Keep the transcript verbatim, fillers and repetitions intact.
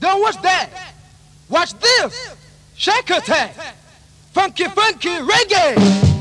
Yo, what's that? Watch this. Shake attack. Funky, funky reggae.